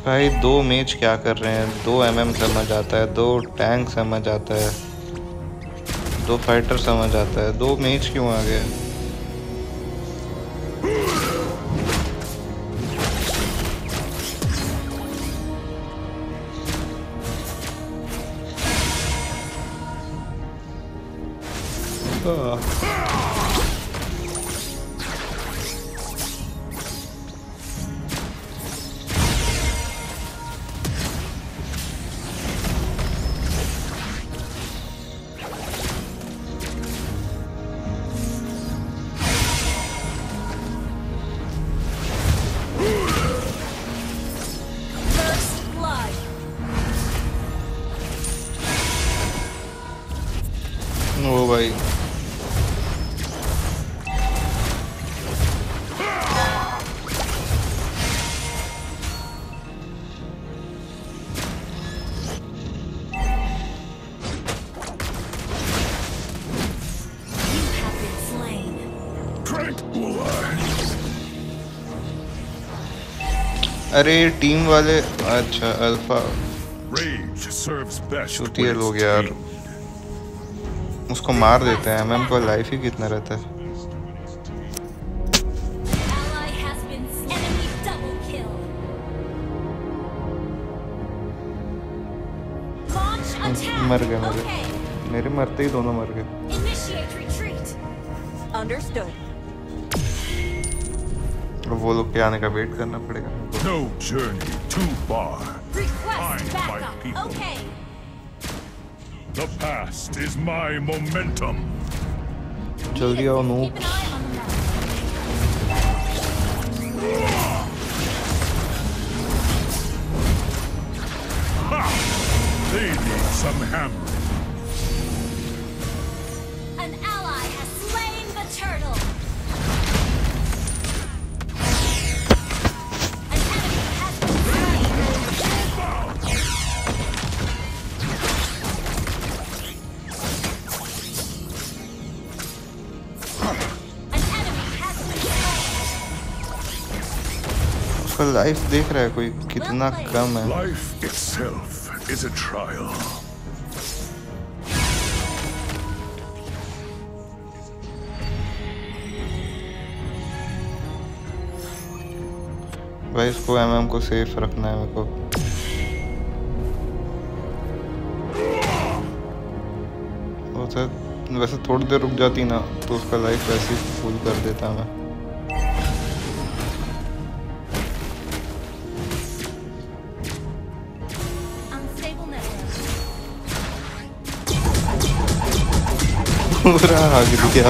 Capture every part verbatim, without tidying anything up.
भाई दो मेज क्या कर रहे हैं? दो एमएम समझ आता है, दो टैंक समझ आता है, दो फाइटर समझ आता है, दो मेज क्यों आ गए? ओ भाई अरे टीम वाले, अच्छा अल्फा चूतिया लोग यार, उसको मार देते हैं। एमएम का लाइफ ही कितना रहता है। मर गए मेरे मेरे मरते ही दोनों मर गए। वो लोग के आने का वेट करना पड़ेगा। No journey too far. Find my people. Okay. The past is my momentum. जल्दी आओ noob. They need some hammering. An ally has slain the turtle. An enemy has been slain. An enemy has been slain. उसका life देख रहा है कोई कितना कम है। Life itself is a trial. भाई इसको एमएम को सेफ रखना है मेरे को। तो वैसे थोड़ी देर रुक जाती ना तो उसका लाइफ वैसे ही फुल कर देता मैं। पूरा हग दिया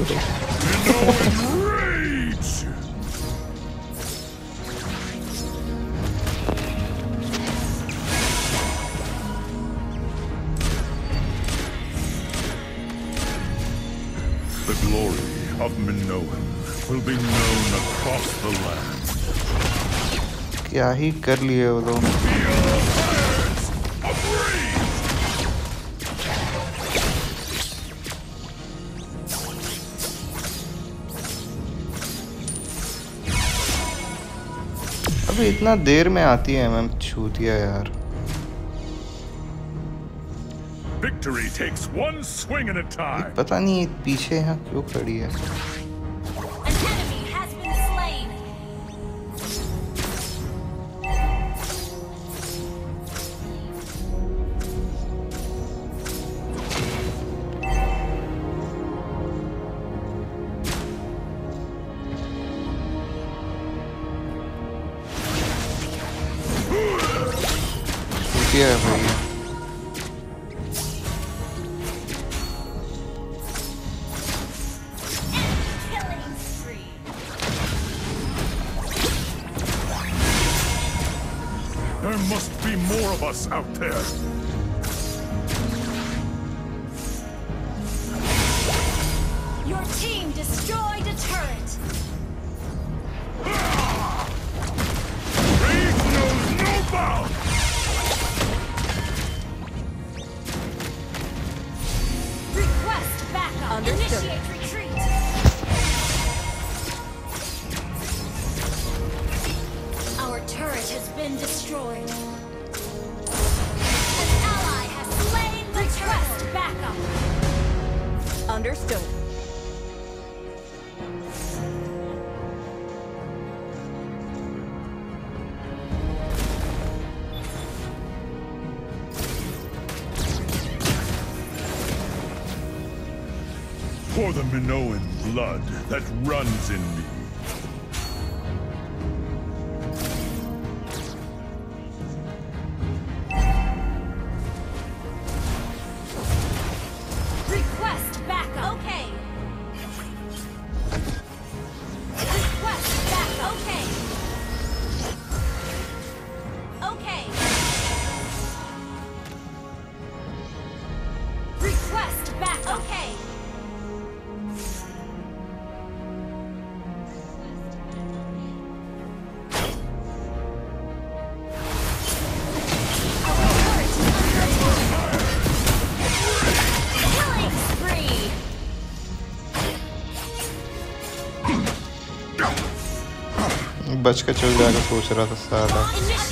The glory of Minoan will be known across the land. क्या ही कर लिए वो लोग। अभी इतना देर में आती है मैम छूतिया यार। Victory takes one swing at a time. पता नहीं पीछे यहाँ क्यों खड़ी है। An enemy has been slain. छूतिया है भाई। There must be more of us out there. Your team destroyed a turret. Rage knows no bounds. Request backup. Initiate retreat. Our turret has been destroyed. An ally has slain the turret. Backup. Understood. For the Minoan blood that runs in me. Request backup. Okay. Request backup. Okay. Okay. Request backup. Okay. बच के चल जाएगा सोच रहा था साला।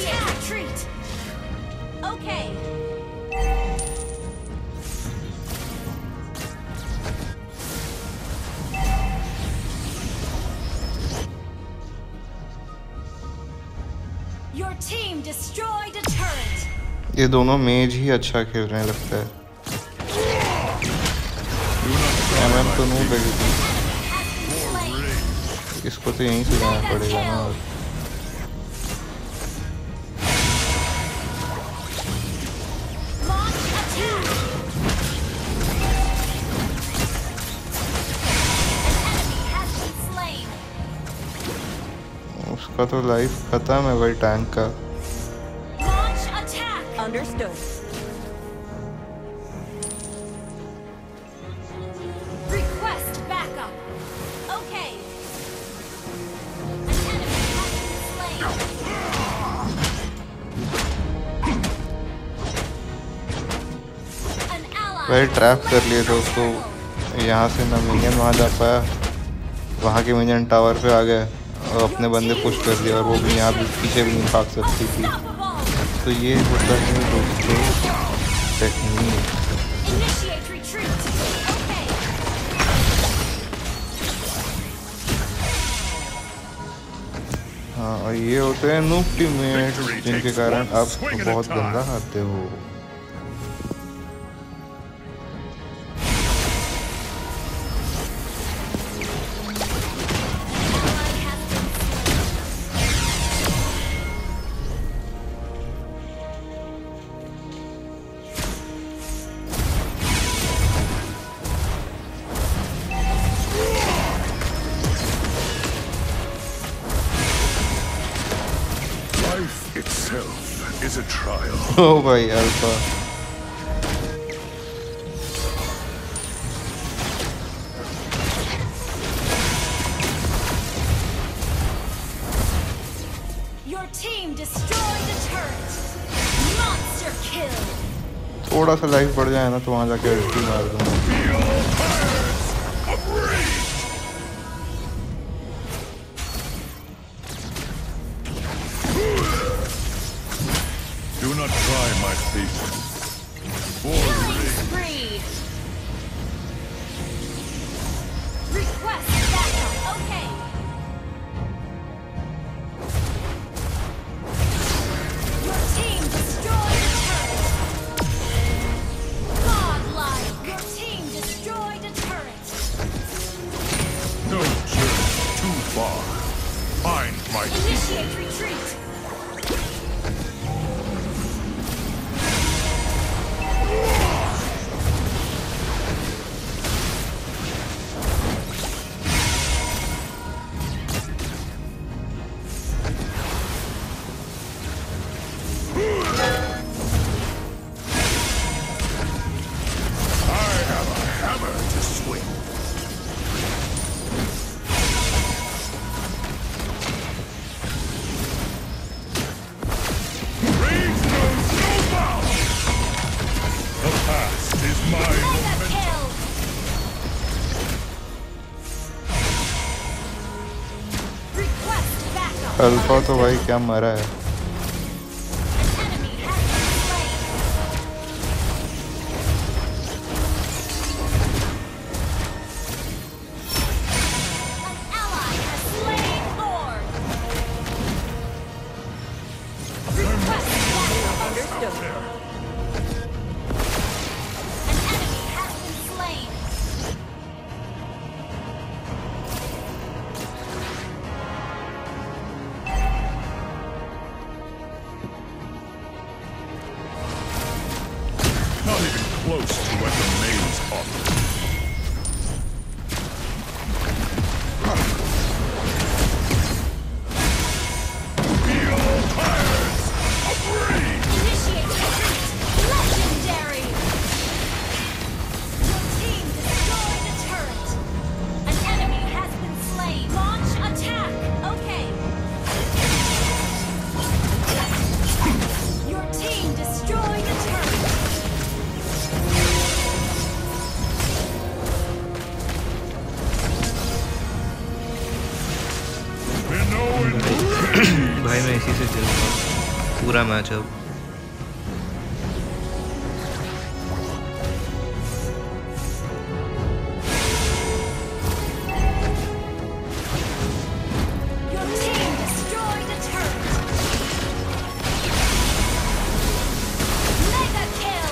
ये दोनों मेज ही अच्छा खेल रहे हैं लगता है। एमएम तो नहीं लगी थी, इसको तो यहीं से जाना पड़ेगा ना। उसका तो लाइफ खत्म है भाई टैंक का। Understood. Request backup. Okay. An enemy has been slain. An ally. भाई ट्रैप कर लिए थे उसको, यहाँ से ना मिनियन वहाँ जा पाया, वहाँ के मिनियन टावर पे आ गए और अपने बंदे पुश कर दिया, और वो भी यहाँ भी पीछे भी नहीं भाग सकती थी। तो ये होता है दोस्तों टेक्निक। हाँ, और ये होते हैं नूब टीममेट्स जिनके कारण आप बहुत गंदा हारते हो। Itself is a trial. Oh भाई alpha. Your team destroyed a turret. Monster kill. थोड़ा सा लाइफ बढ़ जाए ना तो वहाँ जाके अल्टी मार दूँगा। Do not try my patience. Killing spree. Request backup. Okay. Your team destroyed a turret. Godlike. Your team destroyed a turret. No journey too far. Find my Initiate retreat. Alpha तो भाई क्या मरा है। इसी से खेलूंगा पूरा मैच अब। Your team destroyed a turret. Mega kill.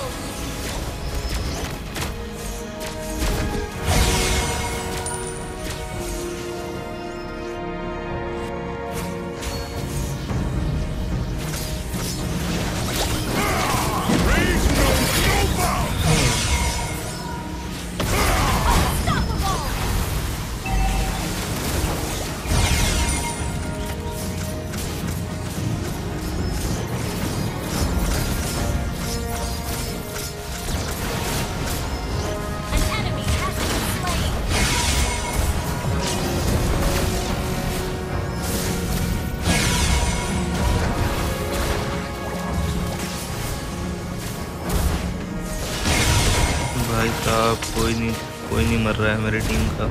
भाई साहब कोई नहीं कोई नहीं मर रहा है मेरी टीम का।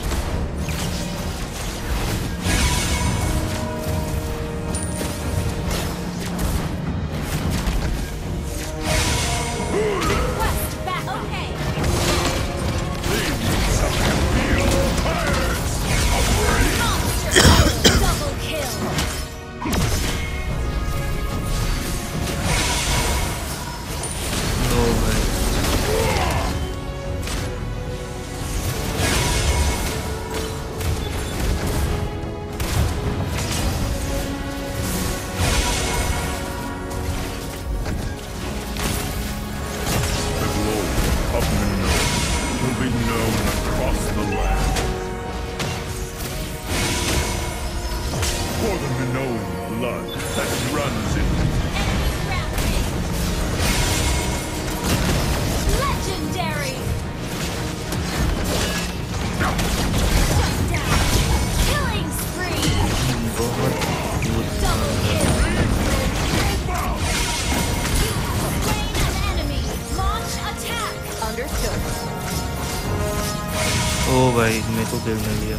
For the Minoan blood that runs in me. Legendary. Shut down. Killing spree. बहुत Double kill. Slain an enemy. Launch attack. Understood. ओ भाई मेरे को खेलने दिया।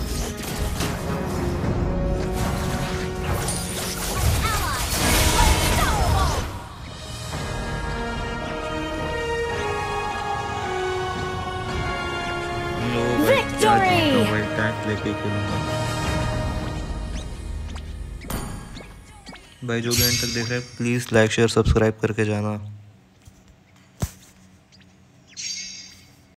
Victory! लेके खेलूंगा भाई। जो भी एंड तक देख रहे हैं प्लीज़ लाइक शेयर सब्सक्राइब करके जाना।